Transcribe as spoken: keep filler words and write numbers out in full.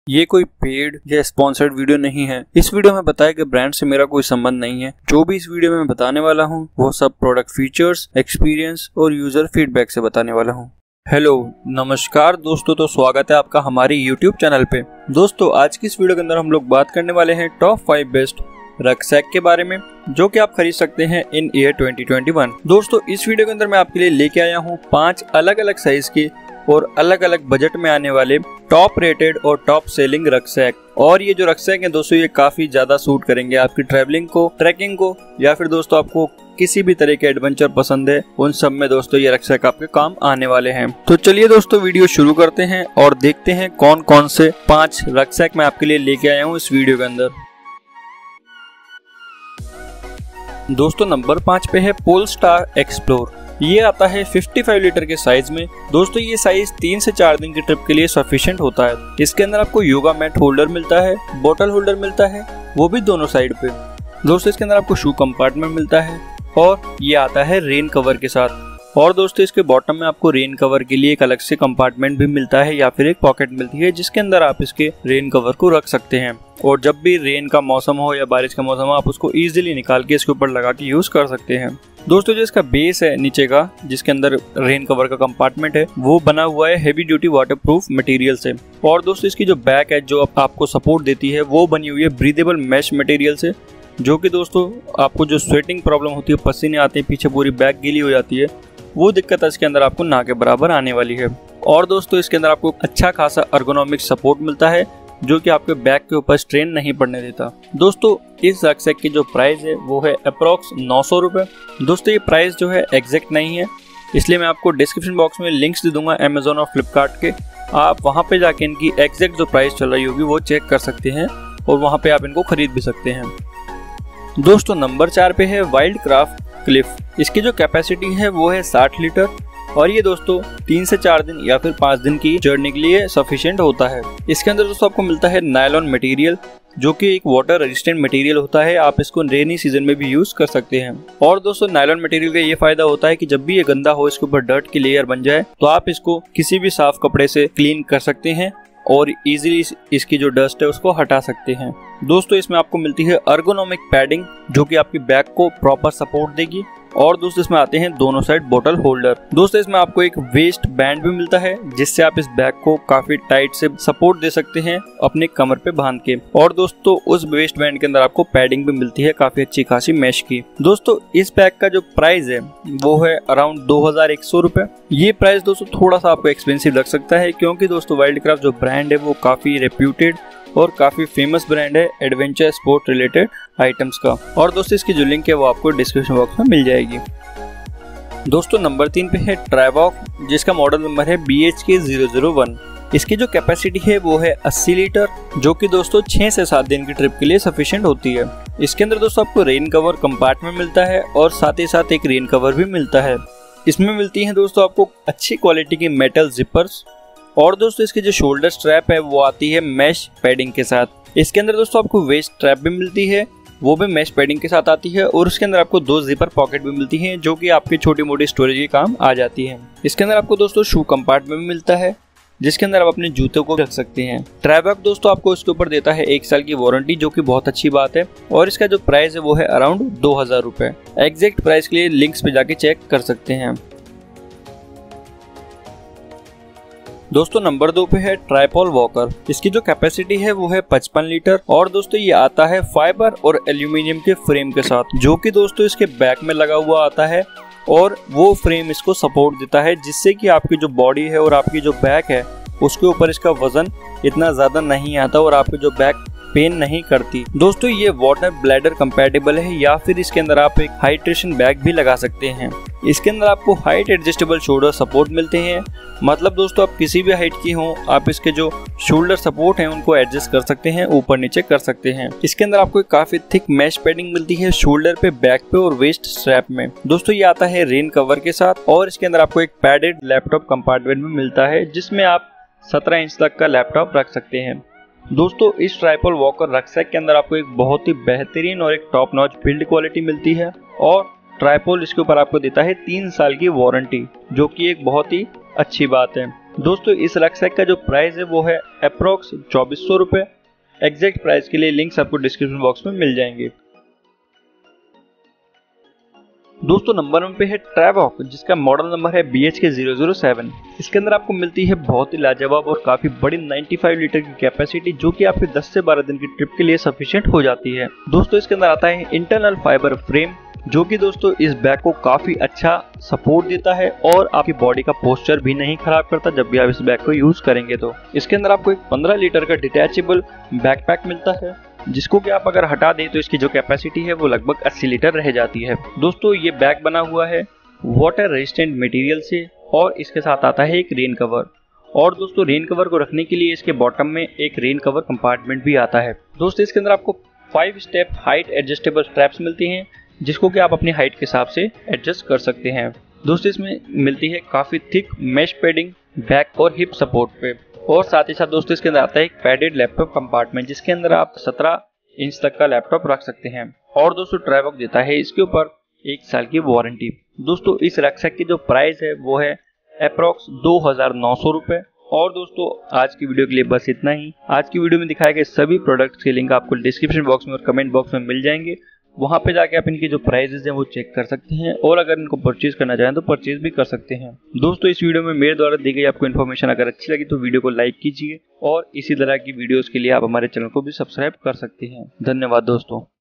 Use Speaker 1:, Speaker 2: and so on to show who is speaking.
Speaker 1: ये कोई पेड या स्पॉन्सर्ड वीडियो नहीं है। इस वीडियो में बताया गया ब्रांड से मेरा कोई संबंध नहीं है। जो भी इस वीडियो में मैं बताने वाला हूँ वो सब प्रोडक्ट फीचर्स, एक्सपीरियंस और यूजर फीडबैक से बताने वाला हूँ। हेलो नमस्कार दोस्तों, तो स्वागत है आपका हमारे यूट्यूब चैनल पे। दोस्तों आज की इस वीडियो के अंदर हम लोग बात करने वाले हैं टॉप फाइव बेस्ट रक्सैक के बारे में, जो कि आप खरीद सकते हैं in year twenty twenty one. दोस्तों इस वीडियो के अंदर मैं आपके लिए लेके आया हूँ पांच अलग अलग साइज के और अलग अलग बजट में आने वाले टॉप रेटेड और टॉप सेलिंग रक्सैक। और ये जो रक्सैक है दोस्तों ये काफी ज्यादा सूट करेंगे आपकी ट्रैवलिंग को, ट्रैकिंग को, या फिर दोस्तों आपको किसी भी तरह के एडवेंचर पसंद है उन सब में दोस्तों ये रक्सैक आपके काम आने वाले हैं। तो चलिए दोस्तों वीडियो शुरू करते हैं और देखते हैं कौन कौन से पांच रक्सैक मैं आपके लिए लेके आया हूँ इस वीडियो के अंदर। दोस्तों नंबर पाँच पे है पोलस्टार एक्सप्लोर। ये आता है पचपन लीटर के साइज में। दोस्तों ये साइज तीन से चार दिन की ट्रिप के लिए सफिशिएंट होता है। इसके अंदर आपको योगा मैट होल्डर मिलता है, बोतल होल्डर मिलता है, वो भी दोनों साइड पे। दोस्तों इसके अंदर आपको शू कंपार्टमेंट मिलता है और ये आता है रेन कवर के साथ। और दोस्तों इसके बॉटम में आपको रेन कवर के लिए एक अलग से कंपार्टमेंट भी मिलता है या फिर एक पॉकेट मिलती है जिसके अंदर आप इसके रेन कवर को रख सकते हैं। और जब भी रेन का मौसम हो या बारिश का मौसम हो आप उसको इजीली निकाल के इसके ऊपर लगा के यूज कर सकते हैं। दोस्तों जो इसका बेस है नीचे का, जिसके अंदर रेन कवर का कंपार्टमेंट है, वो बना हुआ है हेवी ड्यूटी वाटरप्रूफ मटेरियल से। और दोस्तों इसकी जो बैक है जो आपको सपोर्ट देती है वो बनी हुई है ब्रीदेबल मैश मटेरियल से, जो कि दोस्तों आपको जो स्वेटिंग प्रॉब्लम होती है, पसीने आते हैं, पीछे पूरी बैक गीली हो जाती है, वो दिक्कत इसके अंदर आपको ना के बराबर आने वाली है। और दोस्तों इसके अंदर आपको अच्छा खासा अर्गोनॉमिक सपोर्ट मिलता है जो कि आपके बैक के ऊपर स्ट्रेन नहीं पड़ने देता। दोस्तों इस रक्सैक की जो प्राइस है वो है अप्रॉक्स नौ सौ रुपये। दोस्तों ये प्राइस जो है एग्जैक्ट नहीं है, इसलिए मैं आपको डिस्क्रिप्शन बॉक्स में लिंक्स दे दूंगा अमेजोन और फ्लिपकार्ट के। आप वहां पे जाके इनकी एग्जैक्ट जो प्राइस चल रही होगी वो चेक कर सकते हैं और वहां पे आप इनको खरीद भी सकते हैं। दोस्तों नंबर चार पे है वाइल्ड क्राफ्ट क्लिफ। इसकी जो कैपेसिटी है वो है साठ लीटर और ये दोस्तों तीन से चार दिन या फिर पाँच दिन की जर्नी के लिए सफिशिएंट होता है। इसके अंदर दोस्तों आपको मिलता है नायलॉन मटेरियल, जो कि एक वाटर रेजिस्टेंट मटेरियल होता है। आप इसको रेनी सीजन में भी यूज कर सकते हैं। और दोस्तों नायलॉन मटेरियल का ये फायदा होता है कि जब भी ये गंदा हो, इसके ऊपर डर्ट की लेयर बन जाए, तो आप इसको किसी भी साफ कपड़े से क्लीन कर सकते हैं और इजीली इसकी जो डस्ट है उसको हटा सकते हैं। दोस्तों इसमें आपको मिलती है अर्गोनॉमिक पैडिंग, जो कि आपकी बैक को प्रॉपर सपोर्ट देगी। और दोस्तों इसमें आते हैं दोनों साइड बोतल होल्डर। दोस्तों इसमें आपको एक वेस्ट बैंड भी मिलता है जिससे आप इस बैग को काफी टाइट से सपोर्ट दे सकते हैं अपने कमर पे बांध के। और दोस्तों उस वेस्ट बैंड के अंदर आपको पैडिंग भी मिलती है काफी अच्छी खासी मैश की। दोस्तों इस बैग का जो प्राइस है वो है अराउंड दो हजार एक सौ रुपए। ये प्राइस दोस्तों थोड़ा सा आपको एक्सपेंसिव लग सकता है, क्योंकि दोस्तों वाइल्ड क्राफ्ट जो ब्रांड है वो काफी रेप्यूटेड और काफी फेमस ब्रांड है एडवेंचर स्पोर्ट रिलेटेड आइटम्स का। और दोस्तों इसकी जो लिंक है वो आपको डिस्क्रिप्शन बॉक्स में मिल जाएगी। दोस्तों नंबर तीन पे है ट्राइवॉक, जिसका मॉडल नंबर है B H K zero zero one. इसकी जो कैपेसिटी है वो है अस्सी लीटर, जो कि दोस्तों छह से सात दिन की ट्रिप के लिए सफिशिएंट होती है। इसके अंदर दोस्तों आपको रेन कवर कंपार्टमेंट मिलता है और साथ ही साथ एक रेन कवर भी मिलता है। इसमें मिलती है दोस्तों आपको अच्छी क्वालिटी की मेटल जिपर्स। और दोस्तों इसकी जो शोल्डर स्ट्रैप है वो आती है मैश पैडिंग के साथ। इसके अंदर दोस्तों आपको वेस्ट स्ट्रैप भी मिलती है, वो भी मैश पैडिंग के साथ आती है। और उसके अंदर आपको दो जिपर पॉकेट भी मिलती हैं जो कि आपकी छोटी मोटी स्टोरेज के काम आ जाती है। इसके अंदर आपको दोस्तों शू कंपार्टमेंट भी मिलता है जिसके अंदर आप अपने जूतों को रख सकते हैं। ट्राइवॉक दोस्तों आपको इसके ऊपर देता है एक साल की वारंटी, जो कि बहुत अच्छी बात है। और इसका जो प्राइस है वो है अराउंड दो हजार रुपए। एग्जैक्ट प्राइस के लिए लिंक्स पे जाके चेक कर सकते हैं। दोस्तों नंबर दो पे है ट्राइपॉल वॉकर। इसकी जो कैपेसिटी है वो है पचपन लीटर और दोस्तों ये आता है फाइबर और एल्यूमिनियम के फ्रेम के साथ, जो कि दोस्तों इसके बैक में लगा हुआ आता है। और वो फ्रेम इसको सपोर्ट देता है जिससे कि आपकी जो बॉडी है और आपकी जो बैक है उसके ऊपर इसका वजन इतना ज्यादा नहीं आता और आपकी जो बैक पेन नहीं करती। दोस्तों ये वाटर ब्लैडर कंपैटिबल है, या फिर इसके अंदर आप एक हाइड्रेशन बैग भी लगा सकते हैं। इसके अंदर आपको हाइट एडजस्टेबल शोल्डर सपोर्ट मिलते हैं, मतलब दोस्तों आप किसी भी हाइट की हो, आप इसके जो शोल्डर सपोर्ट हैं उनको एडजस्ट कर सकते हैं, ऊपर नीचे कर सकते हैं। इसके अंदर आपको एक काफी थिक मैश पैडिंग मिलती है शोल्डर पे, बैक पे और वेस्ट स्ट्रैप में। दोस्तों ये आता है रेन कवर के साथ। और इसके अंदर आपको एक पैडेड लैपटॉप कंपार्टमेंट भी मिलता है जिसमें आप सत्रह इंच तक का लैपटॉप रख सकते हैं। दोस्तों इस ट्राइपॉल वॉकर रक्सैक के अंदर आपको एक बहुत ही बेहतरीन और एक टॉप नॉच बिल्ड क्वालिटी मिलती है। और ट्राइपॉल इसके ऊपर आपको देता है तीन साल की वारंटी, जो कि एक बहुत ही अच्छी बात है। दोस्तों इस रैकसैक का जो प्राइस है वो है अप्रोक्स चौबीस सौ रुपए। एग्जैक्ट प्राइस के लिए लिंक्स आपको डिस्क्रिप्शन बॉक्स में मिल जाएंगे। दोस्तों नंबर वन पे है ट्रैवॉक, जिसका मॉडल नंबर है B H K zero zero seven. इसके अंदर आपको मिलती है बहुत ही लाजवाब और काफी बड़ी पचानवे लीटर की कैपेसिटी, जो कि आपके दस से बारह दिन की ट्रिप के लिए सफिशिएंट हो जाती है। दोस्तों इसके अंदर आता है इंटरनल फाइबर फ्रेम, जो कि दोस्तों इस बैग को काफी अच्छा सपोर्ट देता है और आपकी बॉडी का पोस्चर भी नहीं खराब करता जब भी आप इस बैग को यूज करेंगे। तो इसके अंदर आपको एक पंद्रह लीटर का डिटैचेबल बैकपैक मिलता है, जिसको कि आप अगर हटा दें तो इसकी जो कैपेसिटी है वो लगभग अस्सी लीटर रह जाती है। दोस्तों ये बैग बना हुआ है वाटर रेजिस्टेंट मटेरियल से और इसके साथ आता है एक रेन कवर। और दोस्तों रेन कवर को रखने के लिए इसके बॉटम में एक रेन कवर कंपार्टमेंट भी आता है। दोस्तों इसके अंदर आपको five step height adjustable straps मिलती हैं, जिसको कि आप अपनी हाइट के हिसाब से एडजस्ट कर सकते हैं। दोस्तों इसमें मिलती है काफी थिक मेश पैडिंग बैक और हिप सपोर्ट पे। और साथ ही साथ दोस्तों इसके अंदर आता है एक पैडेड लैपटॉप कंपार्टमेंट, जिसके अंदर आप सत्रह इंच तक का लैपटॉप रख सकते हैं। और दोस्तों ट्रैवॉक देता है इसके ऊपर एक साल की वारंटी। दोस्तों इस रैकसैक की जो प्राइस है वो है अप्रोक्स दो हजार नौ सौ रुपए। और दोस्तों आज की वीडियो के लिए बस इतना ही। आज की वीडियो में दिखाए गए सभी प्रोडक्ट्स के लिंक आपको डिस्क्रिप्शन बॉक्स में और कमेंट बॉक्स में मिल जाएंगे। वहां पे जाके आप इनकी जो प्राइसेस हैं वो चेक कर सकते हैं और अगर इनको परचेज करना चाहें तो परचेज भी कर सकते हैं। दोस्तों इस वीडियो में मेरे द्वारा दी गई आपको इन्फॉर्मेशन अगर अच्छी लगी तो वीडियो को लाइक कीजिए और इसी तरह की वीडियोस के लिए आप हमारे चैनल को भी सब्सक्राइब कर सकते हैं। धन्यवाद दोस्तों।